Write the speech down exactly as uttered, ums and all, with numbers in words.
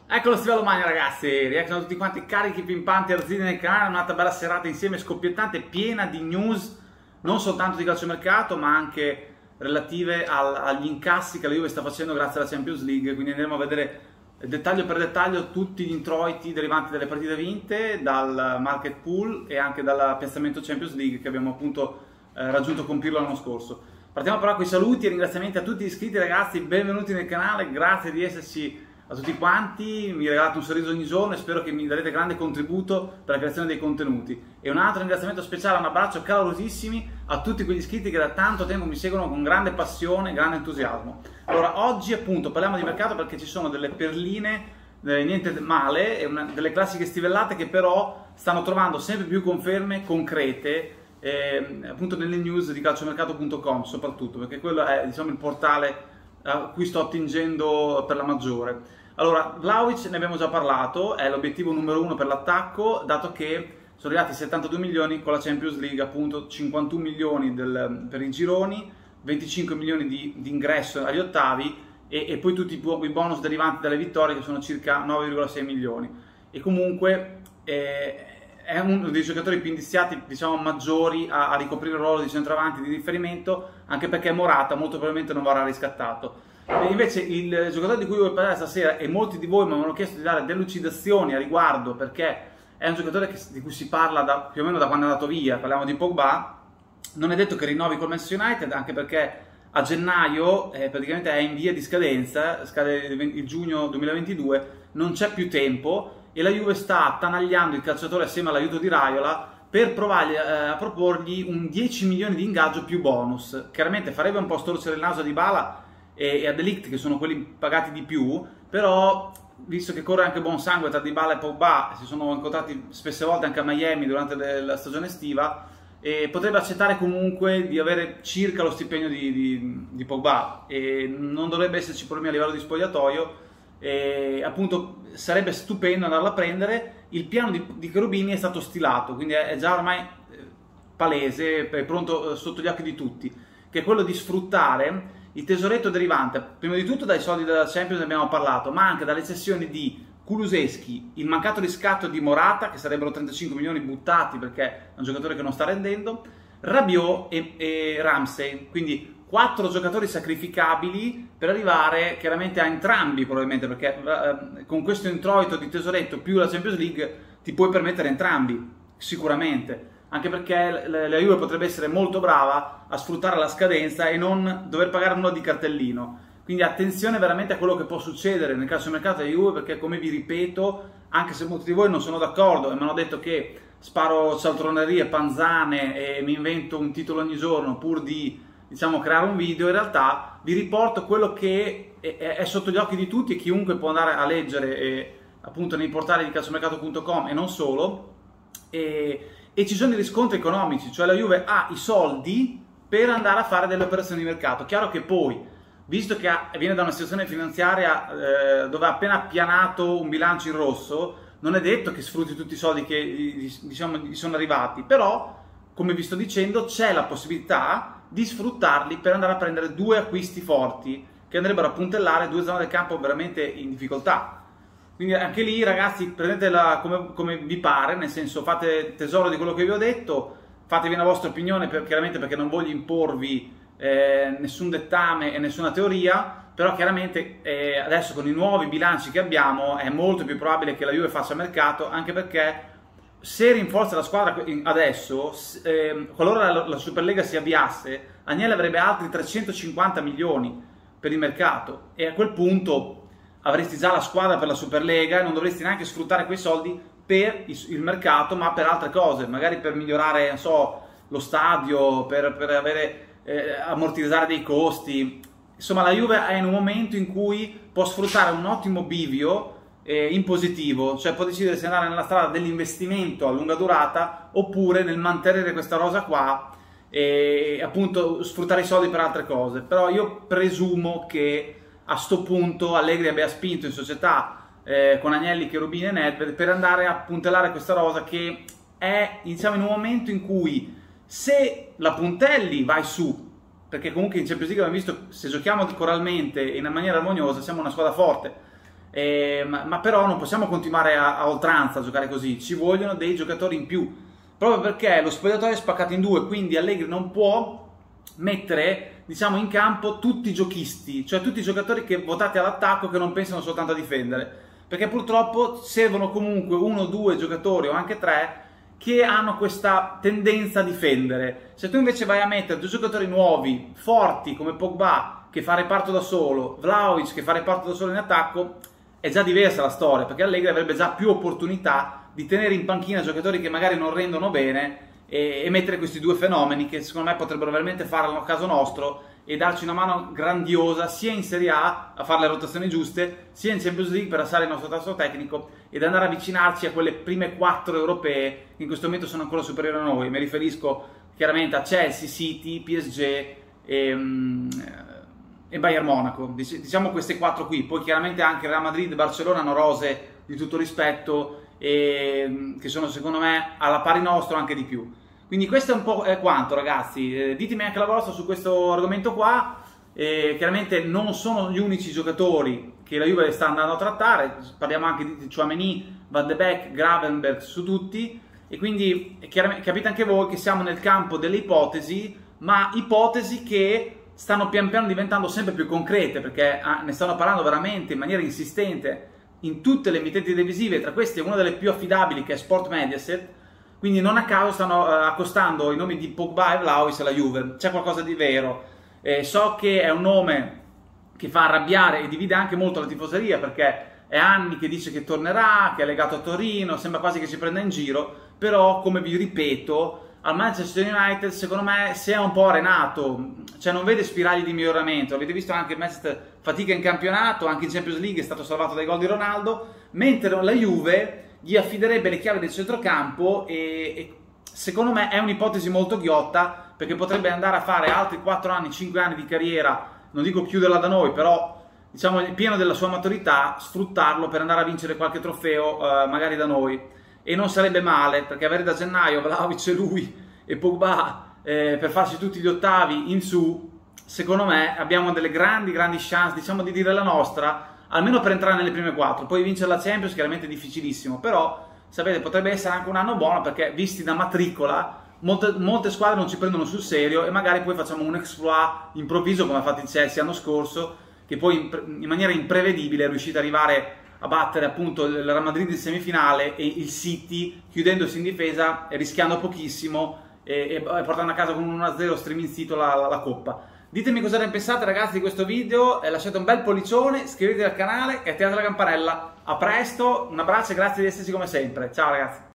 Ecco lo Stivallo Magna, ragazzi, reaction a tutti quanti carichi, pimpanti, arzini nel canale, un'altra bella serata insieme scoppiettante, piena di news, non soltanto di calciomercato, ma anche relative al, agli incassi che la Juve sta facendo grazie alla Champions League, quindi andremo a vedere dettaglio per dettaglio tutti gli introiti derivanti dalle partite vinte, dal market pool e anche dal piazzamento Champions League che abbiamo appunto eh, raggiunto con Pirlo l'anno scorso. Partiamo però con i saluti e ringraziamenti a tutti gli iscritti, ragazzi, benvenuti nel canale, grazie di esserci a tutti quanti, mi regalate un sorriso ogni giorno e spero che mi darete grande contributo per la creazione dei contenuti. E un altro ringraziamento speciale, un abbraccio calorosissimi a tutti quegli iscritti che da tanto tempo mi seguono con grande passione e grande entusiasmo. Allora, oggi appunto parliamo di mercato perché ci sono delle perline, eh, niente male, una, delle classiche stivellate che però stanno trovando sempre più conferme concrete, eh, appunto nelle news di calciomercato punto com soprattutto, perché quello è, diciamo, il portale a cui sto attingendo per la maggiore. Allora, Vlahovic ne abbiamo già parlato, è l'obiettivo numero uno per l'attacco, dato che sono arrivati settantadue milioni con la Champions League, appunto cinquantuno milioni del, per i gironi, venticinque milioni di, di ingresso agli ottavi e, e poi tutti i bonus derivanti dalle vittorie che sono circa nove virgola sei milioni. E comunque eh, è uno dei giocatori più indiziati, diciamo, maggiori a, a ricoprire il ruolo di centravanti di riferimento, anche perché Morata molto probabilmente non verrà riscattato. E invece il giocatore di cui voglio parlare stasera, e molti di voi mi hanno chiesto di dare delucidazioni a riguardo, perché è un giocatore che, di cui si parla da, più o meno da quando è andato via, parliamo di Pogba, non è detto che rinnovi col Manchester United, anche perché a gennaio eh, praticamente è in via di scadenza, scade il giugno duemilaventidue, non c'è più tempo e la Juve sta attanagliando il calciatore assieme all'aiuto di Raiola per provare eh, a proporgli un dieci milioni di ingaggio più bonus. Chiaramente farebbe un po' storcere il naso a Dybala e a De Ligt, che sono quelli pagati di più, però visto che corre anche buon sangue tra Dybala e Pogba, si sono incontrati spesse volte anche a Miami durante la stagione estiva, e potrebbe accettare comunque di avere circa lo stipendio di, di, di Pogba e non dovrebbe esserci problemi a livello di spogliatoio, e appunto sarebbe stupendo andarlo a prendere. Il piano di, di Cherubini è stato stilato, quindi è, è già ormai palese, è pronto sotto gli occhi di tutti, che è quello di sfruttare il tesoretto derivante, prima di tutto dai soldi della Champions, ne abbiamo parlato, ma anche dalle cessioni di Kulusevski, il mancato riscatto di Morata, che sarebbero trentacinque milioni buttati perché è un giocatore che non sta rendendo, Rabiot e, e Ramsey, quindi quattro giocatori sacrificabili per arrivare chiaramente a entrambi probabilmente, perché eh, con questo introito di tesoretto più la Champions League ti puoi permettere entrambi, sicuramente. Anche perché la Juve potrebbe essere molto brava a sfruttare la scadenza e non dover pagare nulla di cartellino. Quindi attenzione veramente a quello che può succedere nel calciomercato della Juve, perché, come vi ripeto, anche se molti di voi non sono d'accordo e mi hanno detto che sparo cialtronerie, panzane e mi invento un titolo ogni giorno pur di, diciamo, creare un video, in realtà vi riporto quello che è, è sotto gli occhi di tutti e chiunque può andare a leggere eh, appunto nei portali di calciomercato punto com e non solo. E, E ci sono i riscontri economici, cioè la Juve ha i soldi per andare a fare delle operazioni di mercato. Chiaro che poi, visto che ha, viene da una situazione finanziaria eh, dove ha appena appianato un bilancio in rosso, non è detto che sfrutti tutti i soldi che, diciamo, gli sono arrivati, però, come vi sto dicendo, c'è la possibilità di sfruttarli per andare a prendere due acquisti forti che andrebbero a puntellare due zone del campo veramente in difficoltà. Quindi anche lì, ragazzi, prendetela come, come vi pare, nel senso, fate tesoro di quello che vi ho detto, fatevi una vostra opinione, per, chiaramente perché non voglio imporvi eh, nessun dettame e nessuna teoria, però chiaramente eh, adesso con i nuovi bilanci che abbiamo è molto più probabile che la Juve faccia mercato, anche perché se rinforza la squadra adesso, eh, qualora la, la Superlega si avviasse, Agnelli avrebbe altri trecentocinquanta milioni per il mercato e a quel punto avresti già la squadra per la Superlega e non dovresti neanche sfruttare quei soldi per il mercato, ma per altre cose, magari per migliorare, non so, lo stadio, per, per avere, eh, ammortizzare dei costi. Insomma, la Juve è in un momento in cui può sfruttare un ottimo bivio eh, in positivo, cioè può decidere se andare nella strada dell'investimento a lunga durata oppure nel mantenere questa rosa qua e appunto sfruttare i soldi per altre cose. Però io presumo che a sto punto Allegri abbia spinto in società eh, con Agnelli, Cherubini e Nedved per andare a puntellare questa rosa che è, diciamo, in un momento in cui se la puntelli vai su, perché comunque in Champions League abbiamo visto, se giochiamo coralmente e in maniera armoniosa siamo una squadra forte, eh, ma, ma però non possiamo continuare a, a oltranza a giocare così, ci vogliono dei giocatori in più, proprio perché lo spogliatoio è spaccato in due, quindi Allegri non può mettere, diciamo, in campo tutti i giochisti, cioè tutti i giocatori che votati all'attacco, che non pensano soltanto a difendere, perché purtroppo servono comunque uno o due giocatori o anche tre che hanno questa tendenza a difendere. Se tu invece vai a mettere due giocatori nuovi, forti come Pogba, che fa reparto da solo, Vlahovic che fa reparto da solo in attacco, è già diversa la storia, perché Allegri avrebbe già più opportunità di tenere in panchina giocatori che magari non rendono bene e, e mettere questi due fenomeni che secondo me potrebbero veramente farlo a caso nostro e darci una mano grandiosa sia in Serie A a fare le rotazioni giuste, sia in Champions League per alzare il nostro tasso tecnico ed andare a avvicinarci a quelle prime quattro europee che in questo momento sono ancora superiori a noi. Mi riferisco chiaramente a Chelsea, City, P S G e, e Bayern Monaco, diciamo queste quattro qui. Poi chiaramente anche Real Madrid e Barcellona hanno rose di tutto rispetto e che sono secondo me alla pari nostro, anche di più. Quindi questo è un po' quanto, ragazzi. Eh, ditemi anche la vostra su questo argomento qua. Eh, chiaramente non sono gli unici giocatori che la Juve sta andando a trattare, parliamo anche di Tchouaméni, Van de Beek, Gravenberch, su tutti, e quindi capite anche voi che siamo nel campo delle ipotesi, ma ipotesi che stanno pian piano diventando sempre più concrete, perché ah, ne stanno parlando veramente in maniera insistente in tutte le emittenti televisive, tra queste una delle più affidabili che è Sport Mediaset. Quindi non a caso stanno uh, accostando i nomi di Pogba e Vlahovic alla Juve, c'è qualcosa di vero. Eh, so che è un nome che fa arrabbiare e divide anche molto la tifoseria, perché è anni che dice che tornerà, che è legato a Torino, sembra quasi che ci prenda in giro, però come vi ripeto, al Manchester United secondo me si è un po' arenato, cioè non vede spiragli di miglioramento. Avete visto anche il Manchester fatica in campionato, anche in Champions League è stato salvato dai gol di Ronaldo, mentre la Juve gli affiderebbe le chiavi del centrocampo e, e secondo me è un'ipotesi molto ghiotta, perché potrebbe andare a fare altri quattro anni, cinque anni di carriera, non dico chiuderla da noi, però diciamo pieno della sua maturità, sfruttarlo per andare a vincere qualche trofeo eh, magari da noi, e non sarebbe male, perché avere da gennaio Vlahovic e lui e Pogba eh, per farci tutti gli ottavi in su, secondo me abbiamo delle grandi grandi chance, diciamo, di dire la nostra, almeno per entrare nelle prime quattro. Poi vincere la Champions chiaramente è difficilissimo, però sapete, potrebbe essere anche un anno buono, perché visti da matricola molte, molte squadre non ci prendono sul serio e magari poi facciamo un exploit improvviso come ha fatto il Chelsea l'anno scorso, che poi in, in maniera imprevedibile è riuscito ad arrivare a battere appunto il Real Madrid in semifinale e il City chiudendosi in difesa e rischiando pochissimo e, e portando a casa con un uno a zero striminzito la, la, la Coppa. Ditemi cosa ne pensate, ragazzi, di questo video, eh, lasciate un bel pollicione, iscrivetevi al canale e attivate la campanella. A presto, un abbraccio e grazie di esserci come sempre. Ciao ragazzi!